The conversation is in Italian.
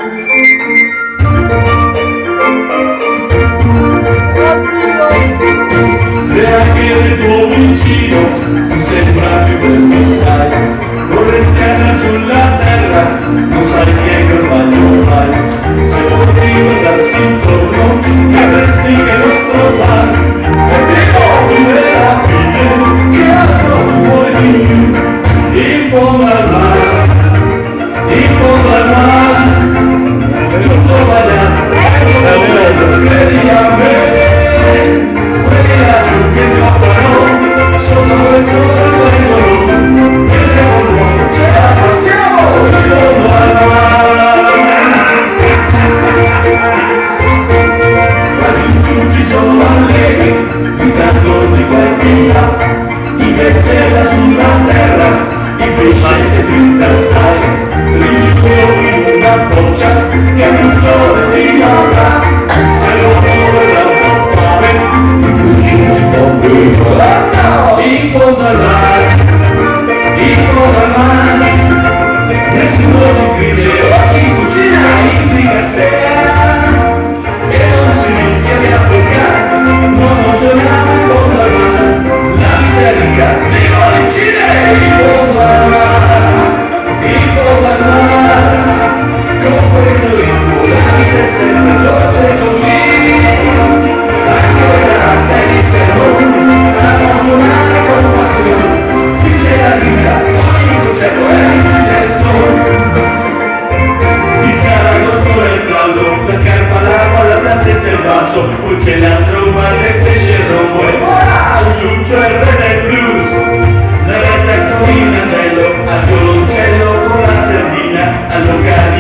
E anche il tuo vicino ti sembra più bello, sai. Vorresti andare sulla terra, non sai che sbaglio fai. Se potevi guardarsi intorno, avresti che non trovare. E ti voglio la fine, che altro vuoi di più? In fondo al mare, in fondo al mare, è tutto sbagliato, credi a me. Che scappano, sono due sole svengono, e l'uomo ce la passiamo, intorno al mare. Quasi tutti sono allegri, iniziando di qualche là, invece là sulla terra, il pesce è triste assai, rinchiuso in una boccia, che ha tutto destino avrà, se l'uomo vorrà un po' fame, in fondo al mare, in fondo al mare, nessuno ci frigge o ci cucina in fricassera e non si rischia di applicare, non giochiamo in fondo al mare, la vita è ricca di bollicine in fondo al mare, in fondo al mare, con questo ritmo la vita è sempre dolce così. Suonare con passione, dice la vita, ogni progetto è un successo. Il sardo sole il fallo, la carpa, l'acqua, la pianta e il basso, poi c'è l'altro mare, il pesce, il rombo e voilà, il lucio e il re del blues. La razza con il nasello, al violoncello con la sardina, al locale.